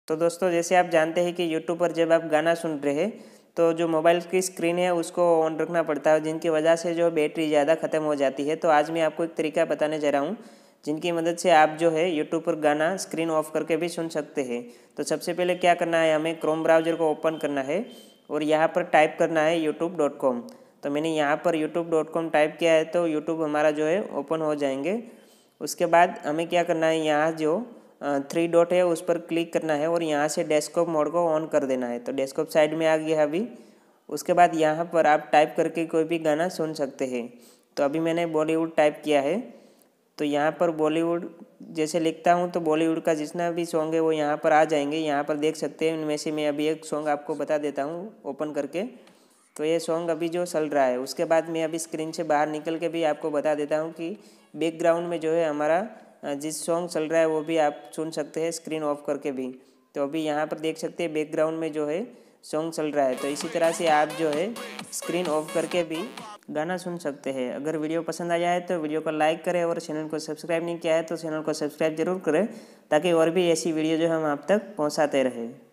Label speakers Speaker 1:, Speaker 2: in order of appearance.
Speaker 1: तो दोस्तों जैसे आप जानते हैं कि यूट्यूब पर जब आप गाना सुन रहे हैं तो जो मोबाइल की स्क्रीन है उसको ऑन रखना पड़ता है, जिनकी वजह से जो बैटरी ज़्यादा ख़त्म हो जाती है। तो आज मैं आपको एक तरीका बताने जा रहा हूँ जिनकी मदद से आप जो है यूट्यूब पर गाना स्क्रीन ऑफ करके भी सुन सकते हैं। तो सबसे पहले क्या करना है, हमें क्रोम ब्राउज़र को ओपन करना है और यहाँ पर टाइप करना है youtube.com। तो मैंने यहाँ पर youtube.com टाइप किया है तो यूट्यूब हमारा जो है ओपन हो जाएंगे। उसके बाद हमें क्या करना है, यहाँ जो 3 डॉट है उस पर क्लिक करना है और यहाँ से डेस्कटॉप मोड को ऑन कर देना है। तो डेस्कटॉप साइड में आ गया अभी। उसके बाद यहाँ पर आप टाइप करके कोई भी गाना सुन सकते हैं। तो अभी मैंने बॉलीवुड टाइप किया है, तो यहाँ पर बॉलीवुड जैसे लिखता हूँ तो बॉलीवुड का जितना भी सॉन्ग है वो यहाँ पर आ जाएंगे। यहाँ पर देख सकते हैं, उनमें से मैं अभी एक सॉन्ग आपको बता देता हूँ ओपन करके। तो ये सॉन्ग अभी जो चल रहा है, उसके बाद मैं अभी स्क्रीन से बाहर निकल के भी आपको बता देता हूँ कि बैकग्राउंड में जो है हमारा जिस सॉन्ग चल रहा है वो भी आप सुन सकते हैं स्क्रीन ऑफ करके भी। तो अभी यहाँ पर देख सकते हैं बैकग्राउंड में जो है सॉन्ग चल रहा है। तो इसी तरह से आप जो है स्क्रीन ऑफ करके भी गाना सुन सकते हैं। अगर वीडियो पसंद आया है तो वीडियो को लाइक करें और चैनल को सब्सक्राइब नहीं किया है तो चैनल को सब्सक्राइब जरूर करें, ताकि और भी ऐसी वीडियो जो हम आप तक पहुँचाते रहें।